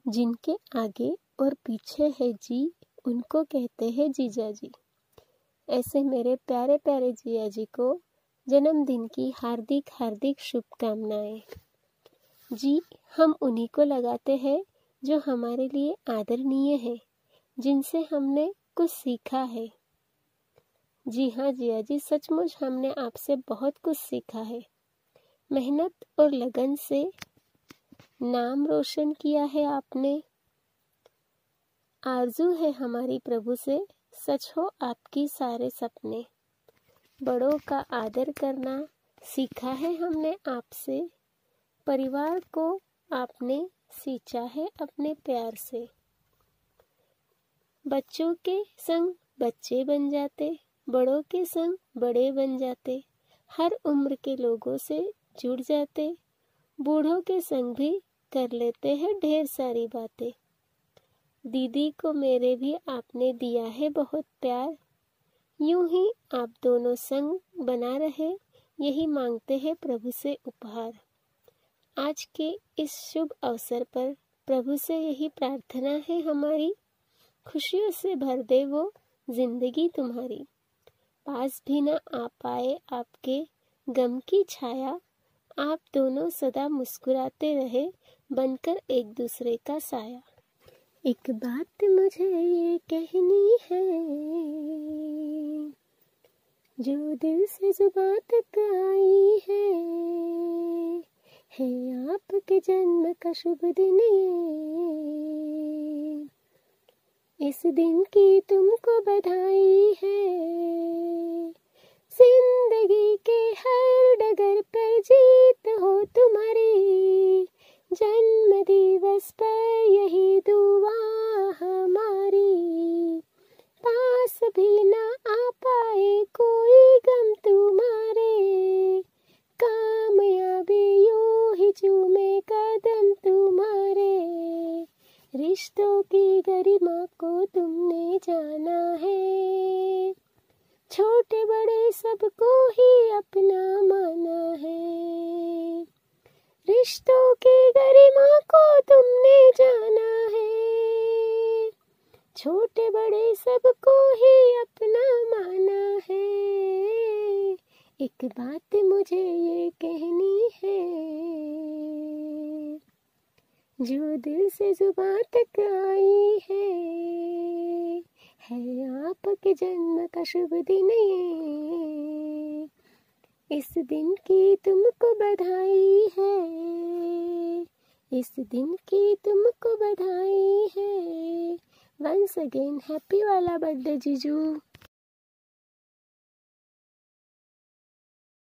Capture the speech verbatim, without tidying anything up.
जिनके आगे और पीछे है जी, उनको कहते हैं जीजा जी। ऐसे मेरे प्यारे प्यारे जिया जी को जन्मदिन की हार्दिक हार्दिक शुभकामनाएं। जी हम उन्हीं को लगाते हैं जो हमारे लिए आदरणीय है, जिनसे हमने कुछ सीखा है। जी हाँ जिया जी, सचमुच हमने आपसे बहुत कुछ सीखा है। मेहनत और लगन से नाम रोशन किया है आपने। आरजू है हमारी प्रभु से, सच हो आपकी सारे सपने। बड़ों का आदर करना सीखा है हमने आपसे। परिवार को आपने सींचा है अपने प्यार से। बच्चों के संग बच्चे बन जाते, बड़ों के संग बड़े बन जाते। हर उम्र के लोगों से जुड़ जाते, बूढ़ों के संग भी कर लेते हैं ढेर सारी बातें। दीदी को मेरे भी आपने दिया है बहुत प्यार। यूं ही आप दोनों संग बना रहे, यही मांगते हैं प्रभु से उपहार। आज के इस शुभ अवसर पर प्रभु से यही प्रार्थना है हमारी, खुशियों से भर दे वो जिंदगी तुम्हारी। पास भी न आ पाए आपके गम की छाया, आप दोनों सदा मुस्कुराते रहे, बनकर एक दूसरे का साया। एक बात मुझे ये कहनी है, जो दिल से जुबान तक आई है, है आपके जन्म का शुभ दिन ये। इस दिन की तुमको बधाई है, जिंदगी के हर डगर पर जीत हो तुम्हारी। जन्म दिवस पर यही दुआ हमारी, पास भी ना आ पाए कोई गम तुम्हारे, कामयाबी यूं ही चूमे कदम तुम्हारे। रिश्तों की गरिमा को तुमने जाना है, छोटे बड़े सबको ही अपना माना है। रिश्तों की गरिमा को तुमने जाना है, छोटे बड़े सबको ही अपना माना है। एक बात मुझे ये कहनी है, जो दिल से जुबान तक आई है, है आपके जन्म का शुभ दिन ये। इस दिन की तुमको बधाई है, इस दिन की तुमको बधाई है। वंस अगेन हैप्पी वाला बर्थडे जीजू।